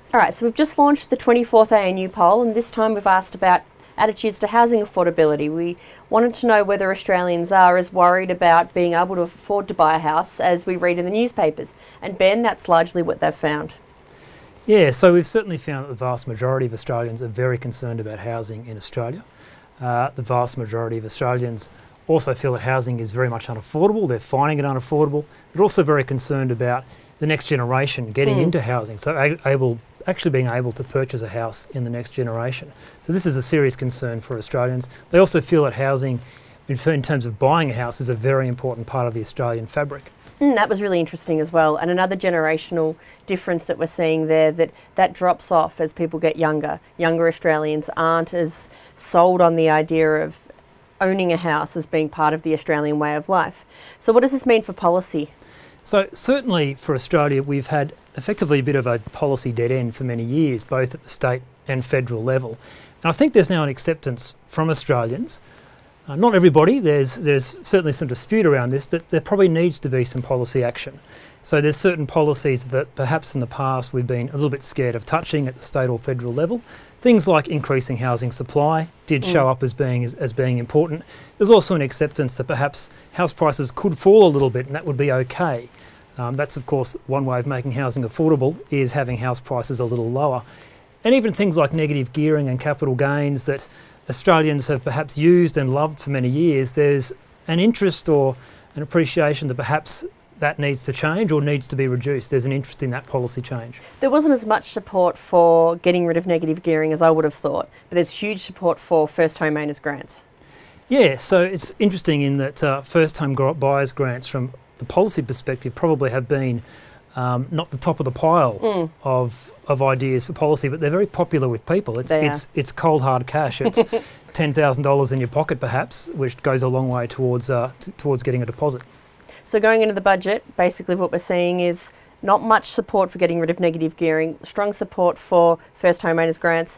All right, so we've just launched the 24th ANUPoll, and this time we've asked about attitudes to housing affordability. We wanted to know whether Australians are as worried about being able to afford to buy a house as we read in the newspapers. And Ben, that's largely what they've found. Yeah, so we've certainly found that the vast majority of Australians are very concerned about housing in Australia. The vast majority of Australians also feel that housing is very much unaffordable. They're finding it unaffordable. They're also very concerned about the next generation getting into housing, so actually being able to purchase a house in the next generation. So this is a serious concern for Australians. They also feel that housing, in terms of buying a house, is a very important part of the Australian fabric. That was really interesting as well, and another generational difference that we're seeing there, that drops off as people get younger. Younger Australians aren't as sold on the idea of owning a house as being part of the Australian way of life. So what does this mean for policy? So certainly for Australia, we've had effectively a bit of a policy dead end for many years, both at the state and federal level. And I think there's now an acceptance from Australians, not everybody, there's certainly some dispute around this, that there probably needs to be some policy action. So there's certain policies that perhaps in the past we've been a little bit scared of touching at the state or federal level. Things like increasing housing supply did show up as being important. There's also an acceptance that perhaps house prices could fall a little bit, and that would be okay. That's of course one way of making housing affordable, is having house prices a little lower. And even things like negative gearing and capital gains that Australians have perhaps used and loved for many years, there's an interest or an appreciation that perhaps that needs to change or needs to be reduced. There's an interest in that policy change. There wasn't as much support for getting rid of negative gearing as I would have thought, but there's huge support for first home owners grants. Yeah, so it's interesting in that first home buyers grants from the policy perspective probably have been not the top of the pile of ideas for policy, but they're very popular with people. It's cold hard cash. It's $10,000 in your pocket perhaps, which goes a long way towards getting a deposit. So going into the budget, basically what we're seeing is not much support for getting rid of negative gearing, strong support for first home owners grants,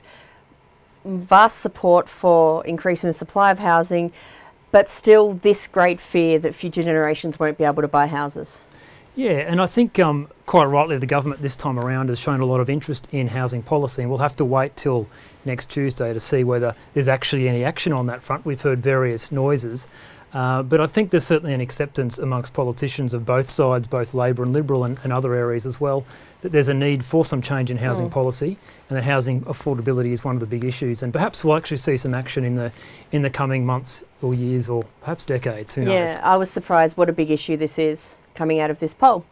vast support for increasing the supply of housing, but still this great fear that future generations won't be able to buy houses. Yeah, and I think quite rightly the government this time around has shown a lot of interest in housing policy, and we'll have to wait till next Tuesday to see whether there's actually any action on that front. We've heard various noises, but I think there's certainly an acceptance amongst politicians of both sides, both Labor and Liberal and other areas as well, that there's a need for some change in housing policy, and that housing affordability is one of the big issues, and perhaps we'll actually see some action in the coming months or years or perhaps decades, who knows. Yeah, I was surprised what a big issue this is coming out of this poll.